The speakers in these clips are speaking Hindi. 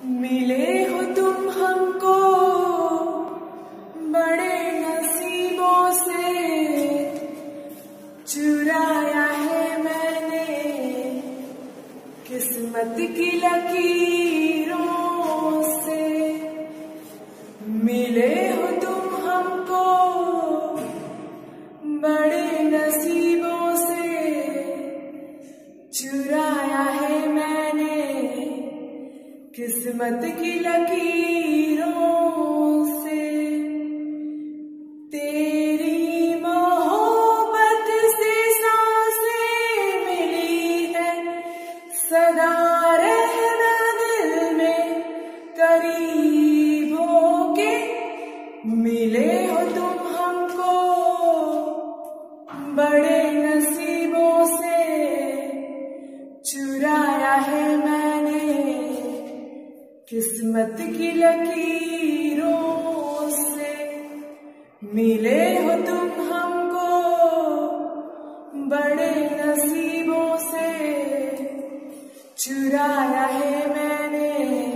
मिले हो तुम हमको बड़े नसीबों से, चुराया है मैंने किस्मत की लकीरों से। मिले हो तुम हमको बड़े नसीबों से, चुराया है मैंने किस्मत की लकीरों से। तेरी मोहब्बत से सांसें मिली है, सदा रहना दिल में करीब होके। मिले हो तुम हमको बड़े नसीबों से, चुराया है मैंने किस्मत की लकीरों से। मिले हो तुम हमको बड़े नसीबों से, चुराया है मैंने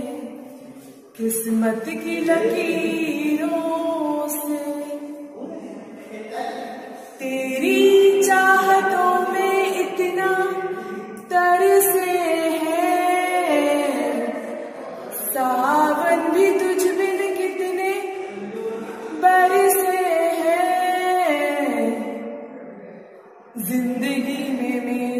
किस्मत की लकीरों से। तेरी चाहतों में इतना तरसे सावन भी तुझ बिन कितने बरसे हैं। जिंदगी में